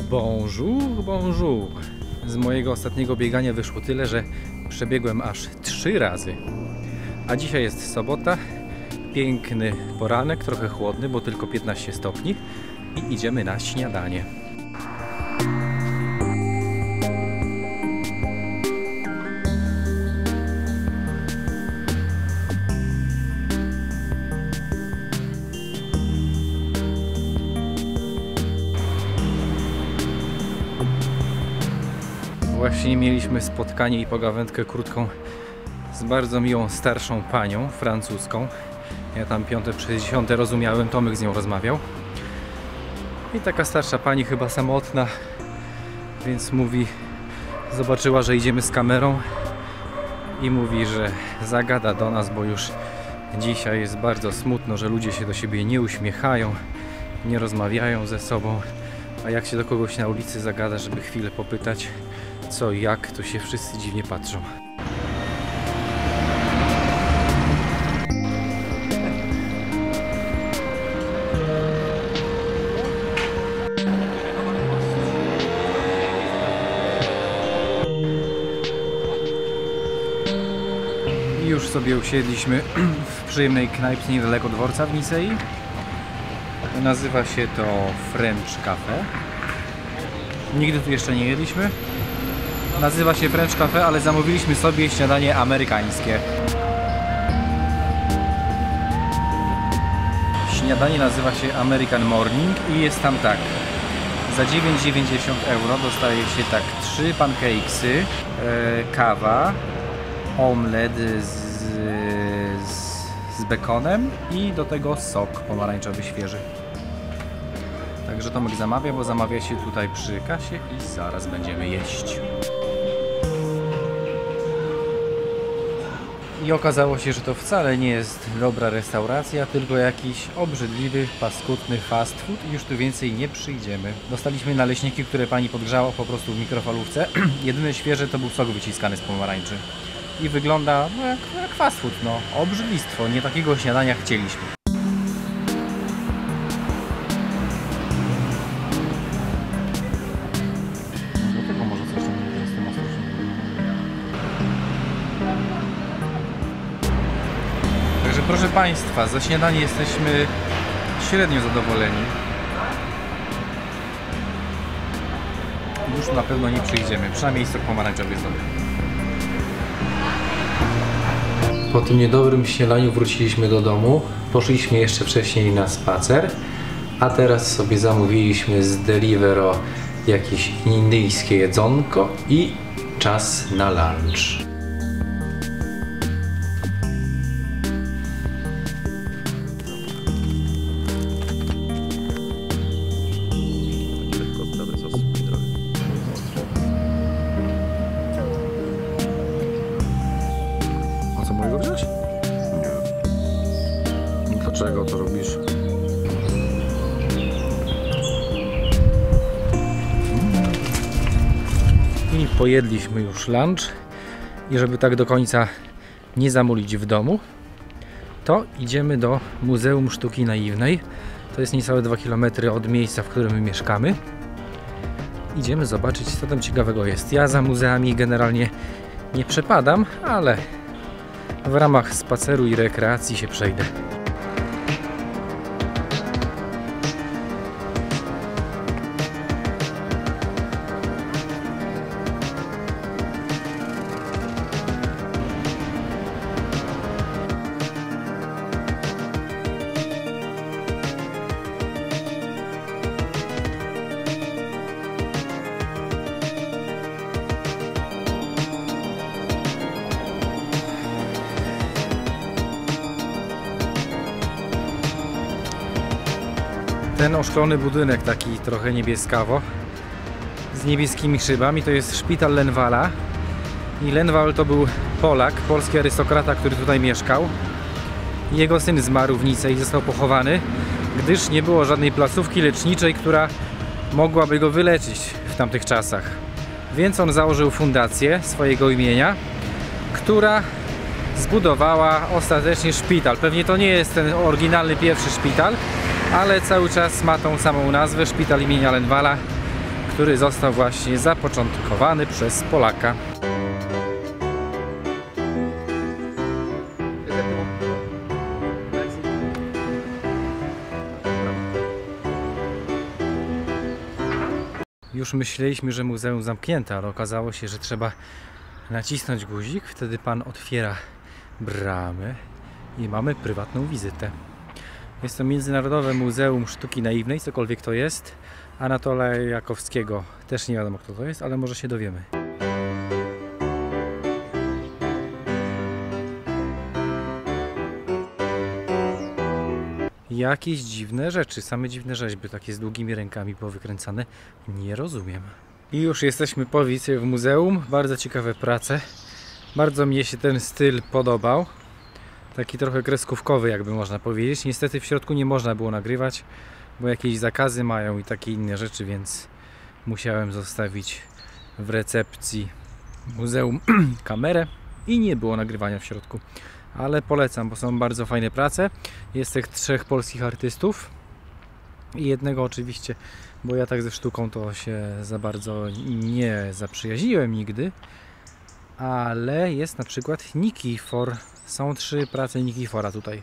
Bonjour, bonjour. Z mojego ostatniego biegania wyszło tyle, że przebiegłem aż 3 razy. A dzisiaj jest sobota, piękny poranek, trochę chłodny, bo tylko 15 stopni i idziemy na śniadanie. Właśnie mieliśmy spotkanie i pogawędkę krótką z bardzo miłą starszą panią francuską. Ja tam 5 przez 10 rozumiałem, Tomek z nią rozmawiał. I taka starsza pani, chyba samotna, więc mówi, zobaczyła, że idziemy z kamerą i mówi, że zagada do nas, bo już dzisiaj jest bardzo smutno, że ludzie się do siebie nie uśmiechają, nie rozmawiają ze sobą, a jak się do kogoś na ulicy zagada, żeby chwilę popytać co i jak, to się wszyscy dziwnie patrzą. I już sobie usiedliśmy w przyjemnej knajpce niedaleko dworca w Nicei. Nazywa się to French Cafe. Nigdy tu jeszcze nie jedliśmy. Nazywa się French Cafe, ale zamówiliśmy sobie śniadanie amerykańskie. Śniadanie nazywa się American Morning i jest tam tak. Za 9,90 € dostaje się tak 3 pancakesy, kawa, omlet z bekonem i do tego sok pomarańczowy świeży. Także Tomek zamawia, bo zamawia się tutaj przy kasie i zaraz będziemy jeść. I okazało się, że to wcale nie jest dobra restauracja, tylko jakiś obrzydliwy, paskudny fast food i już tu więcej nie przyjdziemy. Dostaliśmy naleśniki, które pani podgrzała po prostu w mikrofalówce. Jedyne świeże to był sok wyciskany z pomarańczy. I wygląda no, jak fast food, no. Obrzydlistwo, nie takiego śniadania chcieliśmy. Proszę Państwa, za śniadanie jesteśmy średnio zadowoleni. Już na pewno nie przyjdziemy, przynajmniej sok pomarańczowy jest dobry. Po tym niedobrym śniadaniu wróciliśmy do domu, poszliśmy jeszcze wcześniej na spacer, a teraz sobie zamówiliśmy z Deliveroo jakieś indyjskie jedzonko i czas na lunch. Co mojego wziąć? Nie. Dlaczego to robisz? I pojedliśmy już lunch. I żeby tak do końca nie zamulić w domu, to idziemy do Muzeum Sztuki Naiwnej. To jest niecałe 2 km od miejsca, w którym my mieszkamy. Idziemy zobaczyć, co tam ciekawego jest. Ja za muzeami generalnie nie przepadam, ale w ramach spaceru i rekreacji się przejdę. Ten oszklony budynek, taki trochę niebieskawo, z niebieskimi szybami, to jest szpital Lenwala. I Lenwal to był Polak, polski arystokrata, który tutaj mieszkał. Jego syn zmarł w Nicei i został pochowany, gdyż nie było żadnej placówki leczniczej, która mogłaby go wyleczyć w tamtych czasach. Więc on założył fundację swojego imienia, która zbudowała ostatecznie szpital. Pewnie to nie jest ten oryginalny pierwszy szpital, ale cały czas ma tą samą nazwę, szpital imienia Lenwala, który został właśnie zapoczątkowany przez Polaka. Już myśleliśmy, że muzeum zamknięte, ale okazało się, że trzeba nacisnąć guzik, wtedy pan otwiera bramę i mamy prywatną wizytę. Jest to Międzynarodowe Muzeum Sztuki Naiwnej, cokolwiek to jest. Anatola Jakowskiego, też nie wiadomo kto to jest, ale może się dowiemy. Jakieś dziwne rzeczy, same dziwne rzeźby, takie z długimi rękami powykręcane. Nie rozumiem. I już jesteśmy po wizycie w muzeum. Bardzo ciekawe prace. Bardzo mi się ten styl podobał. Taki trochę kreskówkowy, jakby można powiedzieć. Niestety w środku nie można było nagrywać, bo jakieś zakazy mają i takie inne rzeczy, więc musiałem zostawić w recepcji muzeum kamerę i nie było nagrywania w środku. Ale polecam, bo są bardzo fajne prace. Jest tych 3 polskich artystów i jednego oczywiście, bo ja tak ze sztuką to się za bardzo nie zaprzyjaźniłem nigdy, ale jest na przykład Nikifor. Są 3 prace Nikifora tutaj.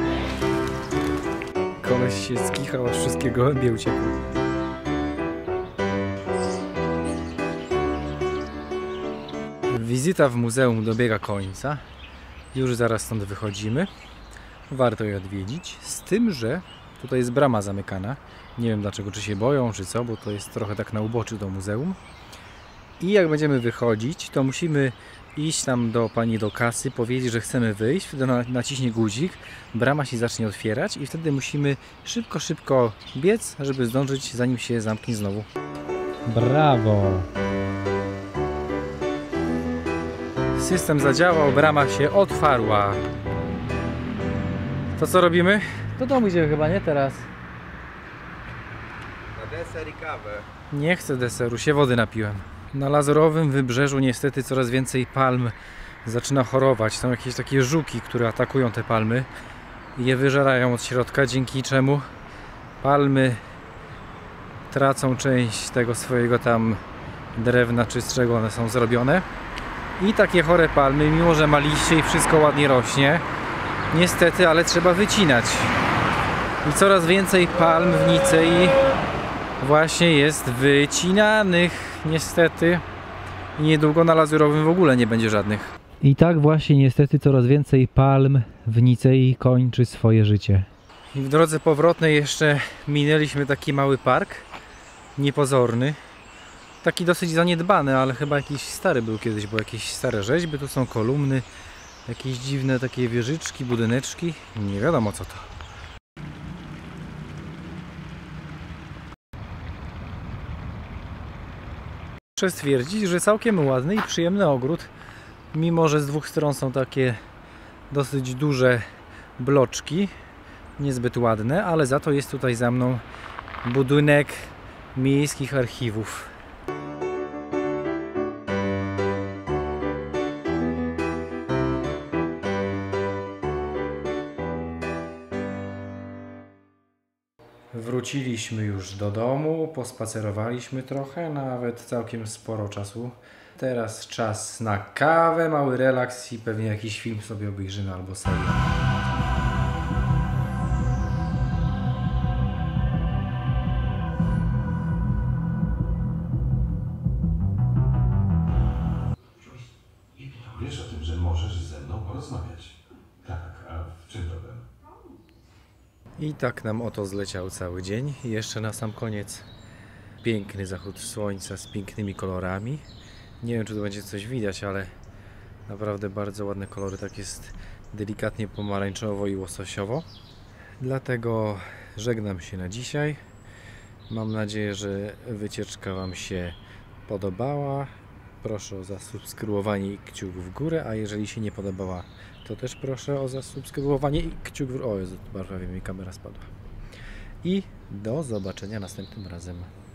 Koleś się skichał, aż wszystkie gołębie uciekły. Wizyta w muzeum dobiega końca. Już zaraz stąd wychodzimy. Warto je odwiedzić. Z tym, że tutaj jest brama zamykana. Nie wiem dlaczego, czy się boją, czy co, bo to jest trochę tak na uboczu do muzeum. I jak będziemy wychodzić, to musimy iść tam do pani do kasy, powiedzieć, że chcemy wyjść. Wtedy naciśnie guzik, brama się zacznie otwierać i wtedy musimy szybko biec, żeby zdążyć, zanim się zamknie znowu. Brawo! System zadziałał, brama się otwarła. To co robimy? Do domu idziemy chyba, nie teraz. Na deser i kawę. Nie chcę deseru, się wody napiłem. Na Lazurowym Wybrzeżu niestety coraz więcej palm zaczyna chorować. Są jakieś takie żuki, które atakują te palmy i je wyżerają od środka, dzięki czemu palmy tracą część tego swojego tam drewna, czy z czego one są zrobione. I takie chore palmy, mimo że ma liście i wszystko ładnie rośnie, niestety, ale trzeba wycinać. I coraz więcej palm w Nicei właśnie jest wycinanych, niestety. I niedługo na Lazurowym w ogóle nie będzie żadnych. I tak właśnie niestety coraz więcej palm w Nicei kończy swoje życie. I w drodze powrotnej jeszcze minęliśmy taki mały park, niepozorny. Taki dosyć zaniedbany, ale chyba jakiś stary był kiedyś, bo jakieś stare rzeźby, tu są kolumny, jakieś dziwne takie wieżyczki, budyneczki, nie wiadomo co to. Muszę stwierdzić, że całkiem ładny i przyjemny ogród, mimo że z 2 stron są takie dosyć duże bloczki, niezbyt ładne, ale za to jest tutaj za mną budynek miejskich archiwów. Wróciliśmy już do domu, pospacerowaliśmy trochę, nawet całkiem sporo czasu. Teraz czas na kawę, mały relaks i pewnie jakiś film sobie obejrzymy albo serial. Wiesz o tym, że możesz ze mną porozmawiać. Tak, a w czym problem? I tak nam oto zleciał cały dzień. I jeszcze na sam koniec piękny zachód słońca z pięknymi kolorami. Nie wiem, czy tu będzie coś widać, ale naprawdę bardzo ładne kolory. Tak jest delikatnie pomarańczowo i łososiowo. Dlatego żegnam się na dzisiaj. Mam nadzieję, że wycieczka Wam się podobała. Proszę o zasubskrybowanie i kciuk w górę, a jeżeli się nie podobała, to też proszę o zasubskrybowanie i kciuk w górę. O Jezu, prawie mi kamera spadła. I do zobaczenia następnym razem.